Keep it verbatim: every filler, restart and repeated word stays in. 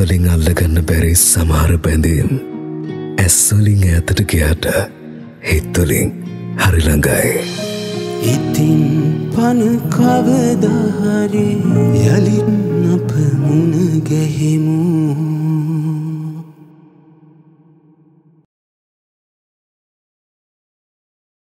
වලින් අල්ලගන්න බැරි සමහර බැඳීම් ඇස් වලින් ඈතට ගියාට හිත වලින් හරි ළඟයි. ඉතින් පන කවදා හරි යලිත් අප මුණ ගැහෙමු.